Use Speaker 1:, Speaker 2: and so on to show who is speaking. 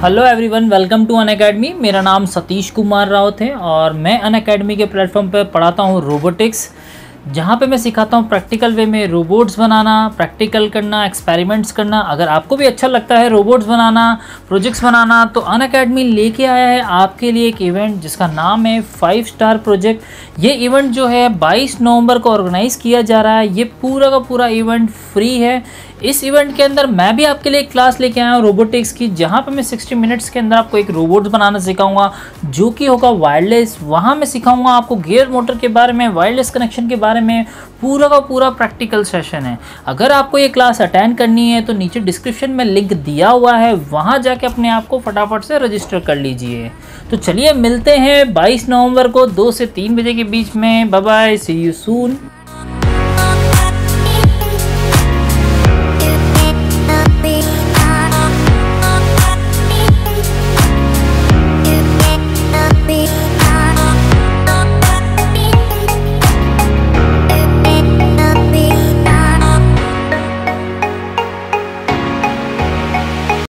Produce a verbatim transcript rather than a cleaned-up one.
Speaker 1: Hello everyone, welcome to Unacademy. मेरा नाम सतीश कुमार रावत है और मैं अनअकैडमी के प्लेटफॉर्म पर पढ़ाता हूँ रोबोटिक्स, जहाँ पे मैं सिखाता हूँ प्रैक्टिकल वे में रोबोट्स बनाना, प्रैक्टिकल करना, एक्सपेरिमेंट्स करना। अगर आपको भी अच्छा लगता है रोबोट्स बनाना, प्रोजेक्ट्स बनाना, तो अनअकैडमी लेके आया है आपके लिए एक इवेंट जिसका नाम है फाइव स्टार प्रोजेक्ट। ये इवेंट जो है बाईस नवंबर को ऑर्गेनाइज़ किया जा रहा है। ये पूरा का पूरा इवेंट फ्री है। इस इवेंट के अंदर मैं भी आपके लिए एक क्लास लेके आया हूँ रोबोटिक्स की, जहाँ पे मैं साठ मिनट्स के अंदर आपको एक रोबोट बनाना सिखाऊंगा जो कि होगा वायरलेस। वहाँ मैं सिखाऊंगा आपको गियर मोटर के बारे में, वायरलेस कनेक्शन के बारे में, पूरा का पूरा प्रैक्टिकल सेशन है। अगर आपको ये क्लास अटेंड करनी है तो नीचे डिस्क्रिप्शन में लिंक दिया हुआ है, वहाँ जाके अपने आप को फटाफट से रजिस्टर कर लीजिए। तो चलिए मिलते हैं बाईस नवंबर को दो से तीन बजे के बीच में। Bye bye, see you soon.